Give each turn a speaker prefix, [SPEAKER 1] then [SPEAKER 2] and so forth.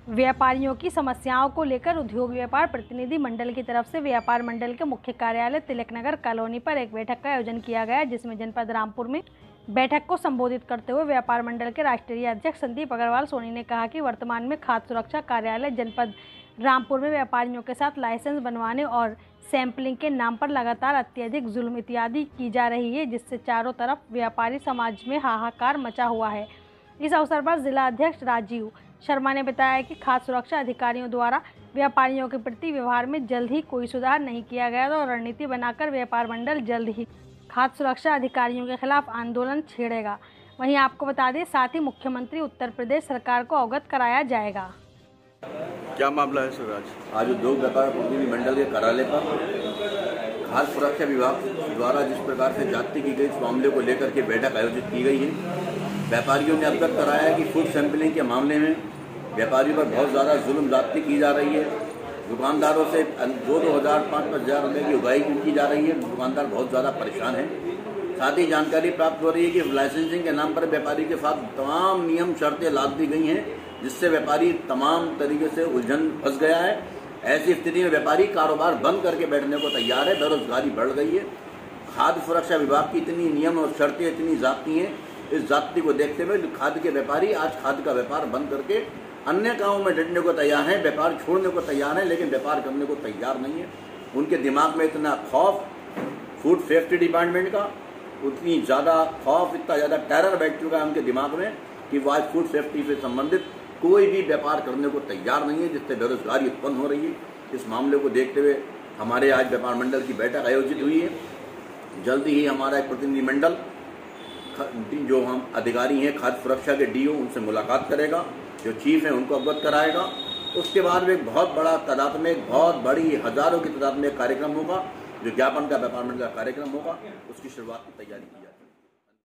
[SPEAKER 1] व्यापारियों की समस्याओं को लेकर उद्योग व्यापार प्रतिनिधि मंडल की तरफ से व्यापार मंडल के मुख्य कार्यालय तिलकनगर कॉलोनी पर एक बैठक का आयोजन किया गया, जिसमें जनपद रामपुर में बैठक को संबोधित करते हुए व्यापार मंडल के राष्ट्रीय अध्यक्ष संदीप अग्रवाल सोनी ने कहा कि वर्तमान में खाद्य सुरक्षा कार्यालय जनपद रामपुर में व्यापारियों के साथ लाइसेंस बनवाने और सैंपलिंग के नाम पर लगातार अत्यधिक जुल्म इत्यादि की जा रही है, जिससे चारों तरफ व्यापारी समाज में हाहाकार मचा हुआ है। इस अवसर पर जिला अध्यक्ष राजीव शर्मा ने बताया कि खाद्य सुरक्षा अधिकारियों द्वारा व्यापारियों के प्रति व्यवहार में जल्द ही कोई सुधार नहीं किया गया तो रणनीति बनाकर व्यापार मंडल जल्द ही खाद्य सुरक्षा अधिकारियों के खिलाफ आंदोलन छेड़ेगा। वहीं आपको बता दें, साथ ही मुख्यमंत्री उत्तर प्रदेश सरकार को अवगत कराया जाएगा।
[SPEAKER 2] क्या मामला है सर?
[SPEAKER 3] आज उद्योग व्यापार प्रतिनिधि मंडल के कार्यालय पर खाद्य सुरक्षा विभाग द्वारा जिस प्रकार से जांच की गई इस मामले को लेकर के बैठक आयोजित की गई है। व्यापारियों ने अवगत कराया है कि फूड सैंपलिंग के मामले में व्यापारियों पर बहुत ज़्यादा जुल्म ज्यादती की जा रही है। दुकानदारों से 2,000-5,000 रुपये की उगाई की जा रही है। दुकानदार बहुत ज़्यादा परेशान हैं। साथ ही जानकारी प्राप्त हो रही है कि लाइसेंसिंग के नाम पर व्यापारी के साथ तमाम नियम शर्तें लाद दी गई हैं, जिससे व्यापारी तमाम तरीके से उलझन फंस गया है। ऐसी स्थिति में व्यापारी कारोबार बंद करके बैठने को तैयार है। बेरोजगारी बढ़ गई है। खाद्य सुरक्षा विभाग की इतनी नियम और शर्तें इतनी जाती हैं, इस जाति को देखते हुए खाद्य के व्यापारी आज खाद्य का व्यापार बंद करके अन्य कामों में डटने को तैयार हैं, व्यापार छोड़ने को तैयार हैं, लेकिन व्यापार करने को तैयार नहीं है। उनके दिमाग में इतना खौफ फूड सेफ्टी डिपार्टमेंट का, उतनी ज़्यादा खौफ, इतना ज़्यादा टेरर बैठ चुका है उनके दिमाग में कि वो आज फूड सेफ्टी से संबंधित कोई भी व्यापार करने को तैयार नहीं है, जिससे बेरोजगारी उत्पन्न हो रही है। इस मामले को देखते हुए हमारे आज व्यापार मंडल की बैठक आयोजित हुई है। जल्दी ही हमारा एक प्रतिनिधि मंडल जो हम अधिकारी हैं खाद्य सुरक्षा के डीओ उनसे मुलाकात करेगा, जो चीफ हैं उनको अवगत कराएगा। उसके बाद में एक बहुत बड़ा तादाद में, एक बहुत बड़ी हजारों की तादाद में एक कार्यक्रम होगा, जो ज्ञापन का व्यापार मंडल का कार्यक्रम होगा। उसकी शुरुआत की तैयारी की जाती है।